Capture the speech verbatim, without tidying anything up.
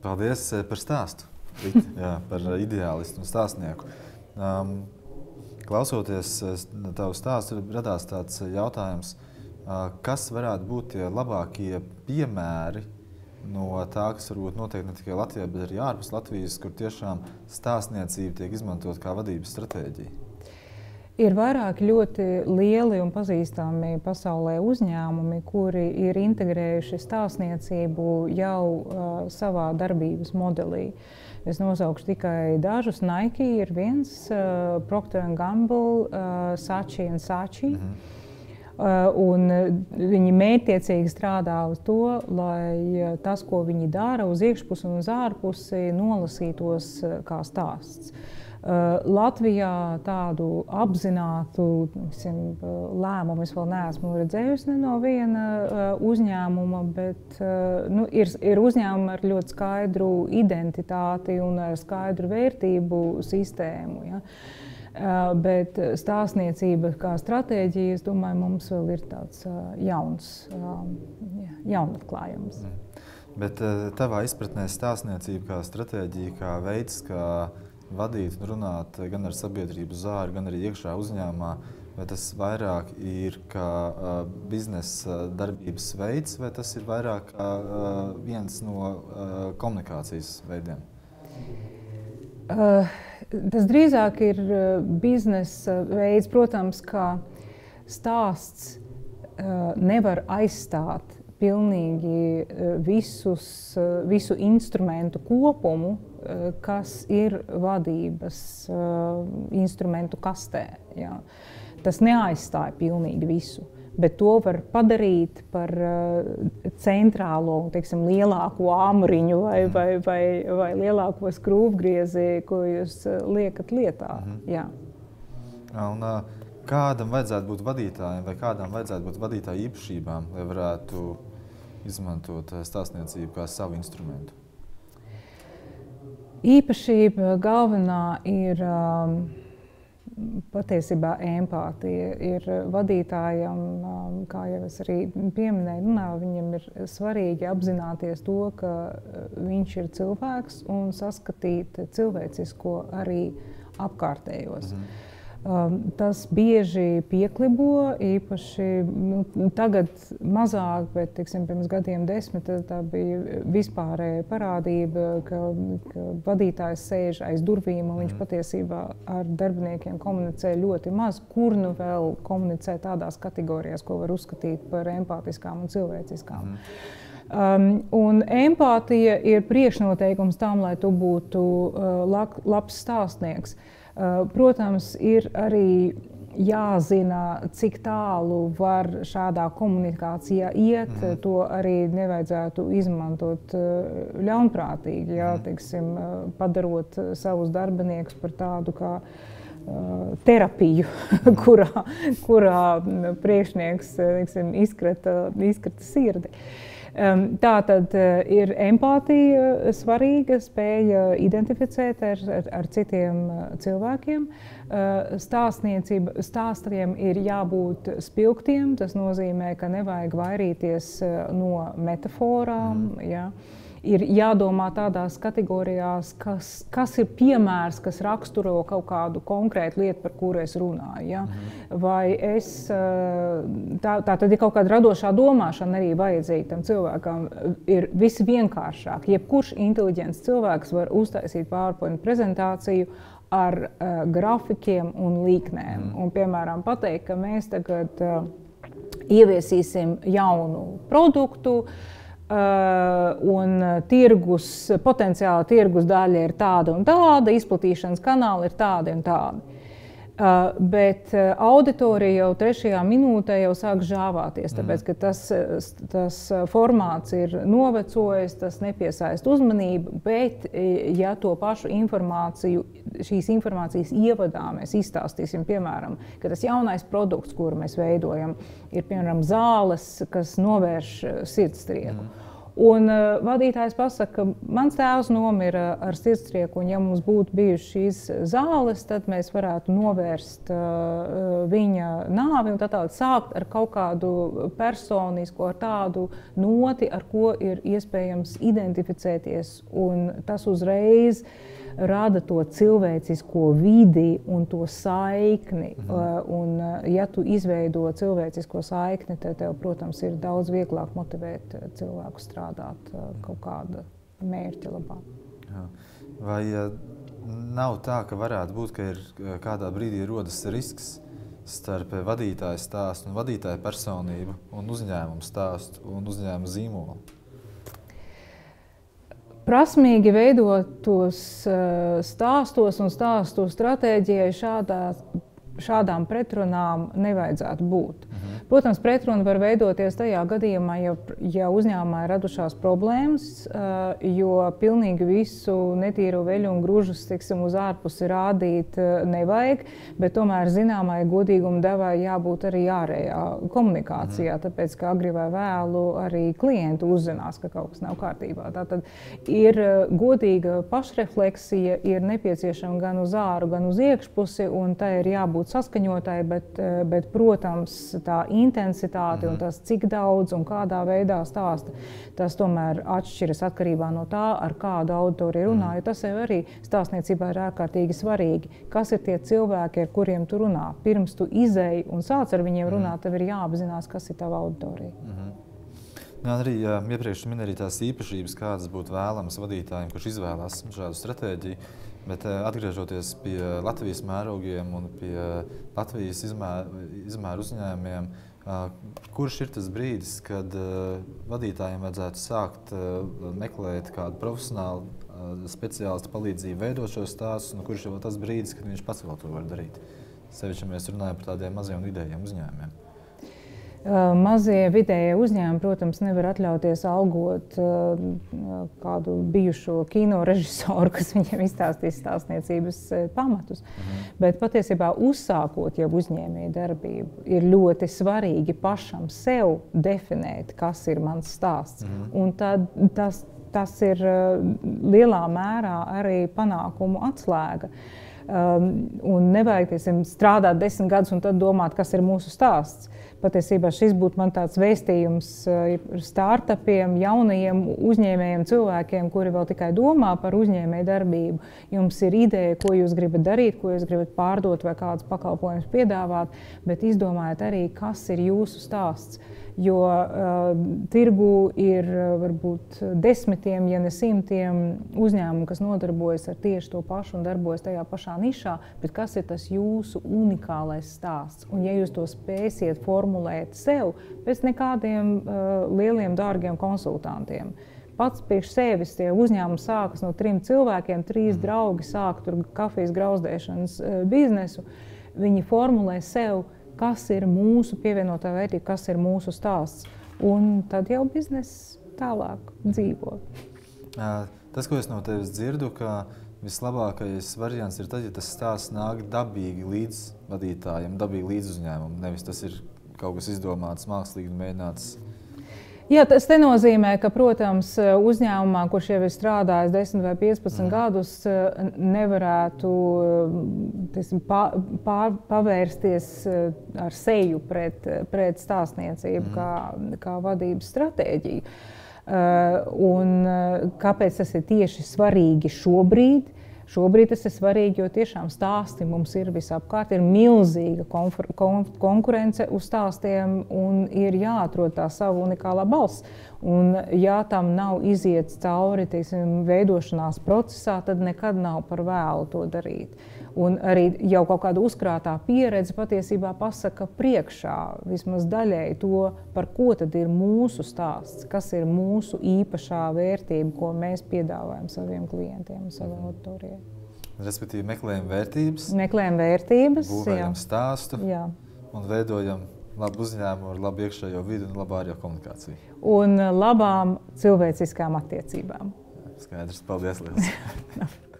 Paldies par stāstu, jā, par ideālistu un stāstnieku. Um, klausoties tavu stāstu, radās tāds jautājums, uh, kas varētu būt tie labākie piemēri no tā, kas varbūt notiek ne tikai Latvijā, bet arī ārpus Latvijas, kur tiešām stāstniecība tiek izmantot kā vadības stratēģija? Ir vairāki ļoti lieli un pazīstami pasaulē uzņēmumi, kuri ir integrējuši stāstniecību jau uh, savā darbības modelī. Es nosaukšu tikai dažus. Nike ir viens, uh, Procter and Gamble, uh, Saatchi and Saatchi. Mm-hmm. Uh, un viņi mērķtiecīgi strādā uz to, lai tas, ko viņi dara uz iekšpusi un uz ārpusi, nolasītos uh, kā stāsts. Uh, Latvijā tādu apzinātu tiksim, lēmumu es vēl neesmu redzējusi ne no viena uh, uzņēmuma, bet uh, nu, ir, ir uzņēmumi ar ļoti skaidru identitāti un ar skaidru vērtību sistēmu. Ja? Uh, bet stāstniecība kā stratēģija, es domāju, mums vēl ir tāds uh, jauns, uh, jaunatklājums. Mm. Bet uh, tavā izpratnē stāstniecība kā stratēģija, kā veids, kā vadīt un runāt gan ar sabiedrību zāri, gan arī iekšā uzņēmumā, vai tas vairāk ir kā uh, biznesa darbības veids, vai tas ir vairāk kā uh, viens no uh, komunikācijas veidiem? Uh, tas drīzāk ir biznesa veids. Protams, ka stāsts uh, nevar aizstāt pilnīgi visus, visu instrumentu kopumu, kas ir vadības uh, instrumentu kastē. Jā. Tas neaizstāja pilnīgi visu, bet to var padarīt par uh, centrālo, teiksim, lielāko āmuriņu vai, vai, vai, vai lielāko skrūvgriezi, ko jūs liekat lietā. Mhm. Jā. Un, uh, kādam vajadzētu būt vadītājiem vai kādām vajadzētu būt vadītāju īpašībām, lai varētu izmantot stāstniecību kā savu instrumentu? Īpašība galvenā ir um, patiesībā empātija. Ir vadītājam, um, kā jau es arī pieminēju, runā, viņam ir svarīgi apzināties to, ka viņš ir cilvēks un saskatīt cilvēcisko arī apkārtējos. Mhm. Um, tas bieži pieklibo, īpaši nu, tagad mazāk, bet teiksim, pirms gadiem desmit tā bija vispārēja parādība, ka, ka vadītājs sēž aiz durvīm un viņš patiesībā ar darbiniekiem komunicē ļoti maz, kur nu vēl komunicē tādās kategorijās, ko var uzskatīt par empātiskām un cilvēciskām. Mm. Um, un empātija ir priekšnoteikums tam, lai tu būtu uh, lab, labs stāstnieks. Uh, protams, ir arī jāzina, cik tālu var šādā komunikācijā iet. Mm. To arī nevajadzētu izmantot uh, ļaunprātīgi, jā, teiksim, uh, padarot savus darbiniekus par tādu kā uh, terapiju, kurā, kurā priekšnieks teiksim, izkrata, izkrata sirdi. Um, tā tad uh, ir empātija svarīga, spēja identificēt ar, ar, ar citiem uh, cilvēkiem. Uh, stāstniecība, stāstiem ir jābūt spilgtiem, tas nozīmē, ka nevajag vairīties uh, no metaforām. Mm. Ja. Ir jādomā tādās kategorijās, kas, kas ir piemērs, kas raksturo kaut kādu konkrētu lietu, par kuru es runāju. Ja? Mm. Vai es, tā, tā tad ir kaut kāda radošā domāšana arī vajadzīga tam cilvēkam. Ir visvienkāršāk. Jebkurš inteliģents cilvēks var uztaisīt PowerPoint prezentāciju ar uh, grafikiem un līknēm. Mm. Un, piemēram, pateikt, ka mēs tagad uh, ieviesīsim jaunu produktu, Uh, un tirgus, potenciāla tirgus daļa ir tāda un tāda, izplatīšanas kanāli ir tādi un tādi. Uh, bet uh, auditorija jau trešajā minūtē jau sāk žāvāties, tāpēc, ka tas, tas formāts ir novecojis, tas nepiesaist uzmanību, bet ja to pašu informāciju, šīs informācijas ievadā mēs izstāstīsim, piemēram, ka tas jaunais produkts, kuru mēs veidojam, ir, piemēram, zāles, kas novērš sirdstrieku. Mm. Un uh, vadītājs pasaka, ka mans tēvs nomira ar sirdstrieku, un ja mums būtu bijušas šīs zāles, tad mēs varētu novērst uh, viņa nāvi un tā tālāk sākt ar kaut kādu personisku, ar tādu noti, ar ko ir iespējams identificēties, un tas uzreiz rada to cilvēcisko vidi un to saikni. Mhm. Un, ja tu izveido cilvēcisko saikni, tad tev, protams, ir daudz vieglāk motivēt cilvēku strādāt kaut kāda mērķa labā. Jā. Vai nav tā, ka varētu būt, ka ir kādā brīdī rodas risks starp vadītāju stāstu un vadītāju personību un uzņēmumu stāstu un uzņēmumu zīmolu? Prasmīgi veidotos stāstos un stāstu stratēģijai šādā, šādām pretrunām nevajadzētu būt. Mhm. Protams, pretruna var veidoties tajā gadījumā, ja, ja uzņēmumā ir radušās problēmas, jo pilnīgi visu netīro veļu un gružus, tiksim, uz ārpusi rādīt nevajag, bet tomēr zināmai godīguma devai jābūt arī ārējā komunikācijā, mhm. tāpēc, ka agri vai vēlu arī klienti uzzinās, ka kaut kas nav kārtībā. Tātad ir godīga pašrefleksija, ir nepieciešama gan uz āru, gan uz iekšpusi, un tai ir jābūt saskaņotai, bet, bet protams, tā intensitāte un tas, cik daudz un kādā veidā stāsta, tas tomēr atšķiras atkarībā no tā, ar kādu auditoriju runā, jo tas jau arī stāstniecībā ir ārkārtīgi svarīgi. Kas ir tie cilvēki, ar kuriem tu runā? Pirms tu izēji un sāc ar viņiem runāt, tev ir jāapzinās, kas ir tava auditorija. Mhm. Jā, arī jā, iepriekš min arī tās īpašības, kādas būtu vēlamas vadītājiem, kurš izvēlās šādu stratēģiju. Bet atgriežoties pie Latvijas mērogiem un pie Latvijas izmēru, izmēru uzņēmumiem, kurš ir tas brīdis, kad vadītājiem vajadzētu sākt meklēt kādu profesionālu speciālistu palīdzību veidot šos stāstus, un kurš ir tas brīdis, kad viņš pats vēl to var darīt? Sevišķi, ja mēs runājam par tādiem maziem un vidējiem uzņēmumiem. Mazie vidējie uzņēmumi, protams, nevar atļauties algot kādu bijušo kino režisoru, kas viņiem izstāstīs stāstniecības pamatus. Mhm. Bet patiesībā uzsākot jau uzņēmēju darbību, ir ļoti svarīgi pašam sev definēt, kas ir mans stāsts. Mhm. Un tad tas, tas ir lielā mērā arī panākumu atslēga. Um, un nevajag, tiesim, strādāt desmit gadus un tad domāt, kas ir mūsu stāsts. Patiesībā šis būtu man tāds vēstījums startupiem, jaunajiem uzņēmējiem, cilvēkiem, kuri vēl tikai domā par uzņēmēju darbību. Jums ir ideja, ko jūs gribat darīt, ko jūs gribat pārdot vai kādus pakalpojumus piedāvāt, bet izdomājiet arī, kas ir jūsu stāsts. Jo uh, tirgu ir uh, varbūt desmitiem, ja ne simtiem uzņēmumu, kas nodarbojas ar tieši to pašu un darbojas tajā pašā nišā, bet kas ir tas jūsu unikālais stāsts? Un ja jūs to spēsiet formulēt sev, bez nekādiem uh, lieliem, dārgiem konsultantiem, pats priekš sevis tie uzņēmumi sākas no trim cilvēkiem, trīs draugi sāk tur kafijas grauzdēšanas uh, biznesu, viņi formulē sev, kas ir mūsu pievienotā vērtība, kas ir mūsu stāsts. Un tad jau bizness tālāk dzīvo. Tas, ko es no tevis dzirdu, ka vislabākais variants ir tad, ja tas stāsts nāk dabīgi līdz vadītājiem, dabīgi līdz uzņēmumam. Nevis tas ir kaut kas izdomāts, mākslīgi mēģināts. Jā, tas te nozīmē, ka, protams, uzņēmumā, kurš jau ir strādājis desmit vai piecpadsmit mm. gadus, nevarētu tiesim, pār, pavērsties ar seju pret, pret stāstniecību mm. kā, kā vadības stratēģiju. Un kāpēc tas ir tieši svarīgi šobrīd? Šobrīd tas ir svarīgi, jo tiešām stāsti mums ir visapkārt, ir milzīga konkurence uz stāstiem un ir jāatrod tā sava unikālā balss. Un ja tam nav iziets cauri, teiksim, veidošanās procesā, tad nekad nav par vēlu to darīt. Un arī jau kaut kāda uzkrātā pieredze patiesībā pasaka priekšā vismaz daļēji to, par ko tad ir mūsu stāsts, kas ir mūsu īpašā vērtība, ko mēs piedāvājam saviem klientiem, saviem auditorijai. Respektīvi, meklējam vērtības, meklējam vērtības, būvējam jā. stāstu jā. un veidojam labu uzņēmumu ar labu iekšējo vidi un labu ārējo komunikāciju. Un labām cilvēciskām attiecībām. Skaidrs, paldies liels.